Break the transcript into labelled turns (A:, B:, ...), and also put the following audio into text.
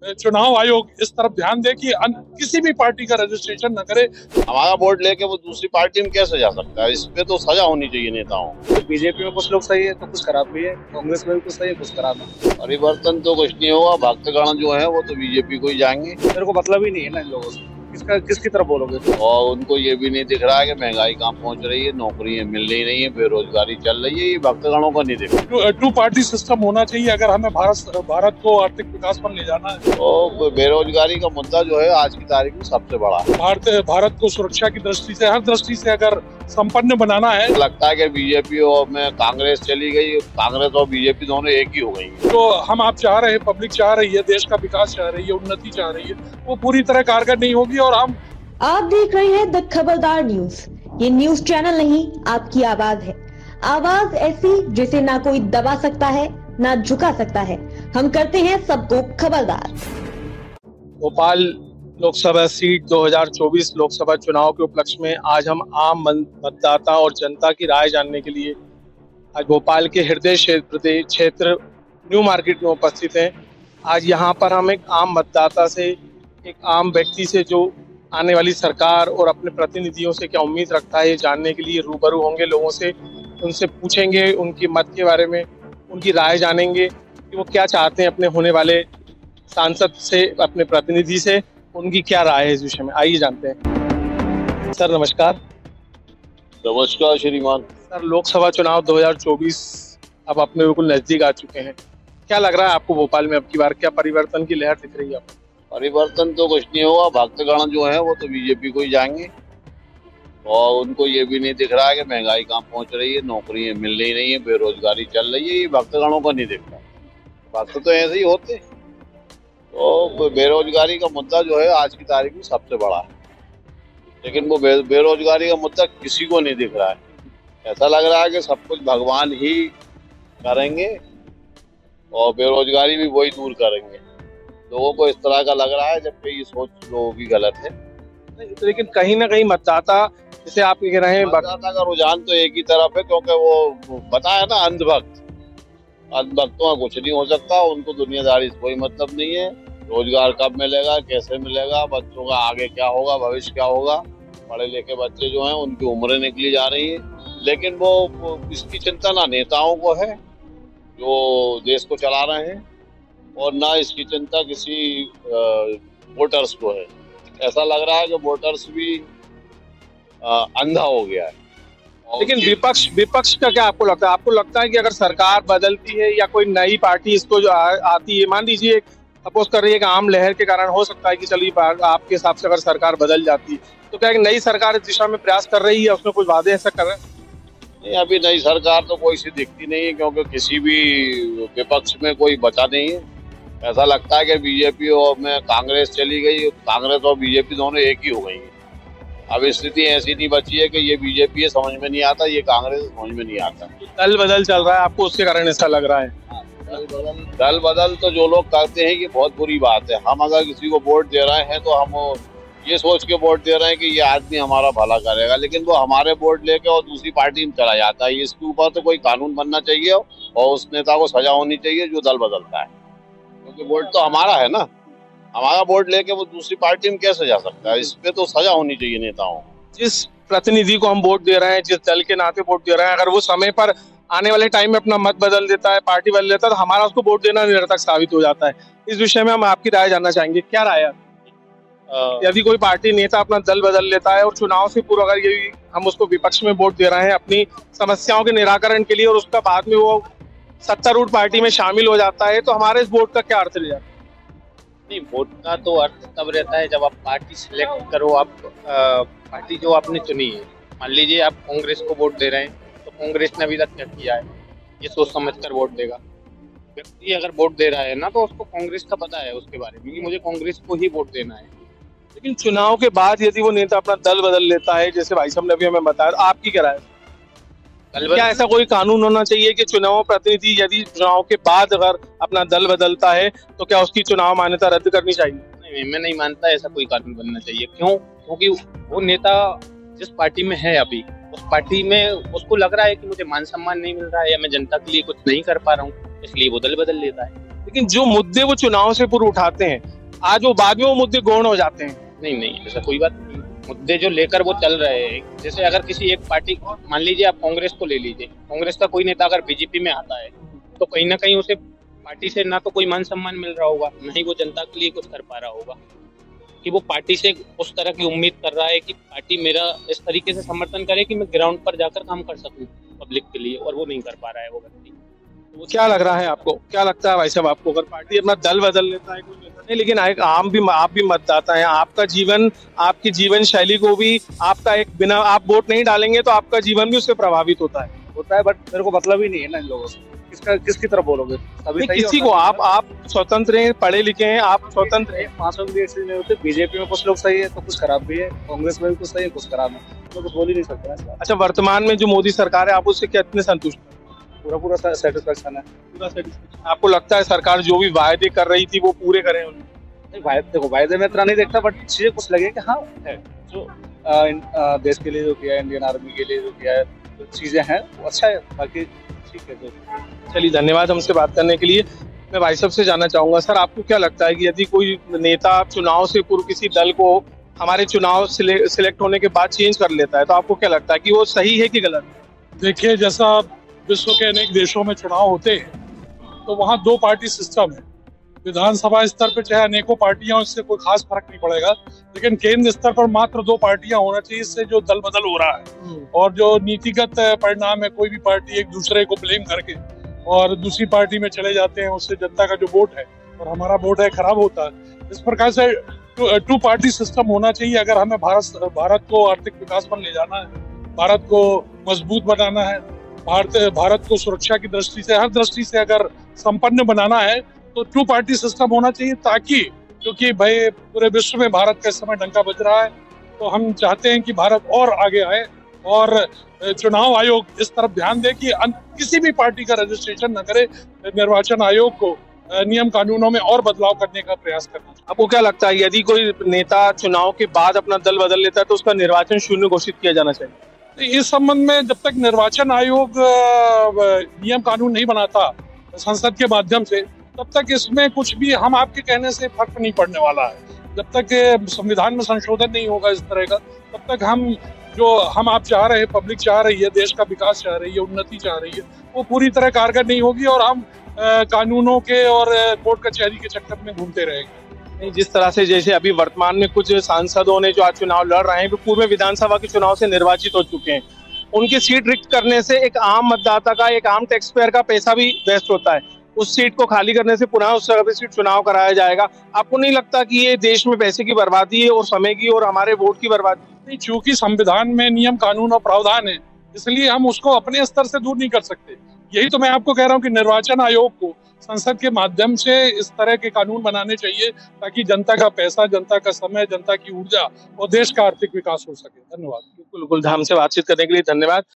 A: चुनाव आयोग इस तरफ ध्यान दे कि किसी भी पार्टी का रजिस्ट्रेशन न करे।
B: हमारा वोट लेके वो दूसरी पार्टी में कैसे जा सकता है? इस पे तो सजा होनी चाहिए नेताओं को।
C: तो बीजेपी में कुछ लोग सही है तो कुछ खराब भी है, कांग्रेस में भी कुछ सही है कुछ खराब है।
B: परिवर्तन तो कुछ नहीं होगा, भक्तगण जो है वो तो बीजेपी को ही जाएंगे।
C: मेरे को मतलब ही नहीं है ना इन लोगों से, किसकी तरफ बोलोगे?
B: और उनको ये भी नहीं दिख रहा है कि महंगाई कहाँ पहुंच रही है, नौकरियां मिल नहीं रही है, बेरोजगारी चल रही है। ये भक्तगणों को नहीं दिख रहा।
A: टू पार्टी सिस्टम होना चाहिए अगर हमें भारत को आर्थिक विकास पर ले जाना है।
B: तो बेरोजगारी का मुद्दा जो है आज की तारीख में सबसे बड़ा है।
A: भारत को सुरक्षा की दृष्टि से, हर दृष्टि से अगर संपन्न बनाना है।
B: लगता है कि बीजेपी और में कांग्रेस चली गई, कांग्रेस और बीजेपी दोनों एक ही हो गई।
A: तो हम आप चाह रहे हैं, पब्लिक चाह रही है, देश का विकास चाह रही है, उन्नति चाह रही है, वो पूरी तरह कारगर नहीं होगी। और हम
D: आप देख रहे हैं द खबरदार न्यूज। ये न्यूज चैनल नहीं, आपकी आवाज है। आवाज ऐसी जिसे ना कोई दबा सकता है ना झुका सकता है। हम करते हैं सबको खबरदार।
E: भोपाल लोकसभा सीट 2024 लोकसभा चुनाव के उपलक्ष्य में आज हम आम मतदाता और जनता की राय जानने के लिए आज भोपाल के हृदय क्षेत्र न्यू मार्केट में उपस्थित हैं। आज यहाँ पर हम एक आम मतदाता से, एक आम व्यक्ति से जो आने वाली सरकार और अपने प्रतिनिधियों से क्या उम्मीद रखता है ये जानने के लिए रूबरू होंगे लोगों से। उनसे पूछेंगे उनकी मत के बारे में, उनकी राय जानेंगे कि वो क्या चाहते हैं अपने होने वाले सांसद से, अपने प्रतिनिधि से, उनकी क्या राय है इस विषय में। आइए जानते हैं। सर नमस्कार।
B: नमस्कार श्रीमान।
E: सर लोकसभा चुनाव 2024 अब अपने बिल्कुल नजदीक आ चुके हैं। क्या लग रहा है आपको भोपाल में अब की बार क्या परिवर्तन की लहर दिख रही है आपको?
B: परिवर्तन तो कुछ नहीं होगा, भक्तगण जो है वो तो बीजेपी को ही जाएंगे। और उनको ये भी नहीं दिख रहा है कि महंगाई कहाँ पहुंच रही है, नौकरियां मिल नहीं रही है, बेरोजगारी चल रही है। ये भक्तगणों को नहीं दिख रहा। भक्त तो ऐसे ही होते। तो बेरोजगारी का मुद्दा जो है आज की तारीख में सबसे बड़ा है, लेकिन वो बेरोजगारी का मुद्दा किसी को नहीं दिख रहा है। ऐसा लग रहा है कि सब कुछ भगवान ही करेंगे और बेरोजगारी भी वही दूर करेंगे। लोगों को इस तरह का लग रहा है, जबकि ये सोच लोगों की गलत है।
E: लेकिन कहीं ना कहीं मतदाता, जैसे आप कह रहे हैं,
B: मतदाता का रुझान तो एक ही तरफ है, क्योंकि वो बताया ना अंधभक्त। अंधभक्तों का कुछ नहीं हो सकता, उनको दुनियादारी से कोई मतलब नहीं है। रोजगार कब मिलेगा, कैसे मिलेगा, बच्चों का आगे क्या होगा, भविष्य क्या होगा। पढ़े लिखे बच्चे जो हैं उनकी उम्रें निकली जा रही है, लेकिन वो इसकी चिंता ना नेताओं को है जो देश को चला रहे हैं, और ना इसकी चिंता किसी वोटर्स को है। ऐसा लग रहा है कि वोटर्स भी अंधा हो गया है।
E: लेकिन विपक्ष का क्या आपको लगता है? आपको लगता है कि अगर सरकार बदलती है या कोई नई पार्टी इसको जो आती है, मान लीजिए सपोज कर रही है कि आम लहर के कारण हो सकता है कि चलिए आपके हिसाब से अगर सरकार बदल जाती है, तो क्या एक नई सरकार इस दिशा में प्रयास कर रही है, उसमें कुछ वादे ऐसा कर रहे हैं?
B: नहीं, अभी नई सरकार तो कोई सी दिखती नहीं है, क्योंकि किसी भी विपक्ष में कोई बचा नहीं है। ऐसा लगता है कि बीजेपी और में कांग्रेस चली गई, कांग्रेस और बीजेपी दोनों एक ही हो गई है। अब स्थिति ऐसी नहीं बची है कि ये बीजेपी है समझ में नहीं आता, ये कांग्रेस समझ में नहीं आता।
E: दल बदल चल रहा है, आपको उसके कारण ऐसा लग रहा है?
B: दल बदल तो जो लोग करते हैं ये बहुत बुरी बात है। हम अगर किसी को वोट दे रहे हैं तो हम ये सोच के वोट दे रहे हैं कि ये आदमी हमारा भला करेगा, लेकिन वो हमारे वोट लेके और दूसरी पार्टी में चला जाता है। इसके ऊपर तो कोई कानून बनना चाहिए और उस नेता को सजा होनी चाहिए जो दल बदलता है, क्योंकि वोट तो हमारा है ना। हमारा वोट लेके वो दूसरी पार्टी में कैसे जा सकता है? इस पे तो सजा होनी चाहिए नेताओं को।
E: जिस प्रतिनिधि को हम वोट दे रहे हैं, जिस दल के नाते वोट दे रहे हैं, अगर वो समय पर आने वाले टाइम में अपना मत बदल देता है, पार्टी बदल देता है, तो हमारा उसको वोट देना निरर्थक साबित हो जाता है। इस विषय में हम आपकी राय जानना चाहेंगे। क्या राय है? यदि कोई पार्टी नेता अपना दल बदल लेता है और चुनाव से पूर्व अगर ये हम उसको विपक्ष में वोट दे रहे हैं अपनी समस्याओं के निराकरण के लिए, और उसका बाद में वो सत्तारूढ़ पार्टी में शामिल हो जाता है, तो हमारे इस वोट का क्या अर्थ रह जाता है?
F: नहीं, वोट का तो अर्थ तब रहता है जब आप पार्टी सिलेक्ट करो। आप पार्टी जो आपने चुनी है, मान लीजिए आप कांग्रेस को वोट दे रहे हैं, तो कांग्रेस ने अभी तक क्या किया है ये सोच समझ कर वोट देगा। व्यक्ति अगर वोट दे रहा है ना, तो उसको कांग्रेस का पता है उसके बारे में कि मुझे कांग्रेस को ही वोट देना है।
E: लेकिन चुनाव के बाद यदि वो नेता अपना दल बदल लेता है, जैसे भाई साहब ने अभी हमें बताया, तो आपकी क्या राय है? क्या ऐसा कोई कानून होना चाहिए कि चुनाव प्रतिनिधि यदि चुनाव के बाद अगर अपना दल बदलता है तो क्या उसकी चुनाव मान्यता रद्द करनी चाहिए?
F: नहीं, मैं नहीं मानता ऐसा कोई कानून बनना चाहिए। क्यों? क्योंकि वो नेता जिस पार्टी में है अभी, उस पार्टी में उसको लग रहा है कि मुझे मान सम्मान नहीं मिल रहा है या मैं जनता के लिए कुछ नहीं कर पा रहा हूँ, इसलिए वो दल बदल लेता है।
E: लेकिन जो मुद्दे वो चुनाव से पूर्व उठाते हैं, आज वो बाद में वो मुद्दे गौण हो जाते हैं।
F: नहीं, ऐसा कोई बात नहीं। मुद्दे जो लेकर वो चल रहे हैं, जैसे अगर किसी एक पार्टी, मान लीजिए आप कांग्रेस को ले लीजिए, कांग्रेस का कोई नेता अगर बीजेपी में आता है तो कहीं ना कहीं उसे पार्टी से ना तो कोई मान सम्मान मिल रहा होगा, ना ही वो जनता के लिए कुछ कर पा रहा होगा, कि वो पार्टी से उस तरह की उम्मीद कर रहा है कि पार्टी मेरा इस तरीके से समर्थन करे कि मैं ग्राउंड पर जाकर काम कर सकूं पब्लिक के लिए, और वो नहीं कर पा रहा है वो व्यक्ति।
E: वो क्या लग रहा है आपको, क्या लगता है भाई साहब आपको, अगर पार्टी अपना दल बदल लेता है कोई नेता नहीं, लेकिन आप भी मतदाता हैं, आपका जीवन, आपकी जीवन शैली को भी आपका एक, बिना आप वोट नहीं डालेंगे तो आपका जीवन भी उससे प्रभावित होता है,
C: बट मेरे को मतलब ही नहीं है ना इन लोगों से। किसकी तरफ बोलोगे? सभी सही
E: किसी को आप स्वतंत्र हैं, पढ़े लिखे हैं, आप स्वतंत्र हैं।
C: 500 के लिए इसलिए नहीं होते। बीजेपी में कुछ लोग सही है तो कुछ खराब भी है, कांग्रेस में भी कुछ सही है कुछ खराब है, तो कुछ बोल ही नहीं सकते ना।
E: अच्छा, वर्तमान में जो मोदी सरकार है आप उससे कितने संतुष्ट हैं?
C: पूरा सेटिस्फेक्शन है।
E: पूरा सेटिस्फेक्शन। आपको लगता है सरकार जो भी वायदे कर रही थी वो पूरे करें?
C: देखो वायदे में इतना नहीं देखता, बट चीजें कुछ लगे कि हाँ है, जो देश के लिए जो किया है, इंडियन आर्मी के लिए जो किया है, जो चीजें हैं वो अच्छा है, बाकी ठीक है। तो
E: चलिए, धन्यवाद हमसे बात करने के लिए। मैं भाई साहब से जानना चाहूंगा, सर आपको क्या लगता है कि यदि कोई नेता चुनाव से पूर्व किसी दल को हमारे चुनाव सिलेक्ट होने के बाद चेंज कर लेता है तो आपको क्या लगता है कि वो सही है कि गलत?
A: देखिए, जैसा विश्व के अनेक देशों में चुनाव होते हैं तो वहाँ 2 पार्टी सिस्टम है। विधानसभा स्तर पर चाहे अनेकों पार्टियां, इससे कोई खास फर्क नहीं पड़ेगा, लेकिन केंद्र स्तर पर मात्र 2 पार्टियां होना चाहिए। इससे जो दल बदल हो रहा है और जो नीतिगत परिणाम है, कोई भी पार्टी एक दूसरे को ब्लेम करके और दूसरी पार्टी में चले जाते हैं, उससे जनता का जो वोट है और हमारा वोट है खराब होता है। इस प्रकार से 2 पार्टी सिस्टम होना चाहिए। अगर हमें भारत को आर्थिक विकास पर ले जाना है, भारत को मजबूत बनाना है, भारत को सुरक्षा की दृष्टि से, हर दृष्टि से अगर संपन्न बनाना है तो 2 पार्टी सिस्टम होना चाहिए, ताकि, क्योंकि भाई पूरे विश्व में भारत का इस समय डंका बज रहा है, तो हम चाहते हैं कि भारत और आगे आए और चुनाव आयोग इस तरफ ध्यान दे कि किसी भी पार्टी का रजिस्ट्रेशन न करे। निर्वाचन आयोग को नियम कानूनों में और बदलाव करने का प्रयास करना चाहिए।
E: आपको क्या लगता है यदि कोई नेता चुनाव के बाद अपना दल बदल लेता है तो उसका निर्वाचन शून्य घोषित किया जाना चाहिए?
A: इस संबंध में जब तक निर्वाचन आयोग नियम कानून नहीं बनाता संसद के माध्यम से, तब तक इसमें कुछ भी हम आपके कहने से फर्क नहीं पड़ने वाला है। जब तक संविधान में संशोधन नहीं होगा इस तरह का, तब तक हम आप चाह रहे हैं, पब्लिक चाह रही है, देश का विकास चाह रही है, उन्नति चाह रही है, वो पूरी तरह कारगर नहीं होगी और हम कानूनों के और कोर्ट कचहरी के चक्कर में घूमते रहेंगे।
E: जिस तरह से जैसे अभी वर्तमान में कुछ सांसदों ने जो आज चुनाव लड़ रहे हैं वो पूर्व विधानसभा के चुनाव से निर्वाचित हो चुके हैं, उनकी सीट रिक्त करने से एक आम मतदाता का, एक आम टैक्स पेयर का पैसा भी वेस्ट होता है। उस सीट को खाली करने से पुनः उस जगह पे सीट चुनाव कराया जाएगा। आपको नहीं लगता कि ये देश में पैसे की बर्बादी है और समय की और हमारे वोट की बर्बादी?
A: नहीं, चूंकि संविधान में नियम कानून और प्रावधान है, इसलिए हम उसको अपने स्तर से दूर नहीं कर सकते। यही तो मैं आपको कह रहा हूँ कि निर्वाचन आयोग को संसद के माध्यम से इस तरह के कानून बनाने चाहिए, ताकि जनता का पैसा, जनता का समय, जनता की ऊर्जा और देश का आर्थिक विकास हो सके। धन्यवाद।
E: बिल्कुल, हमसे बातचीत करने के लिए धन्यवाद।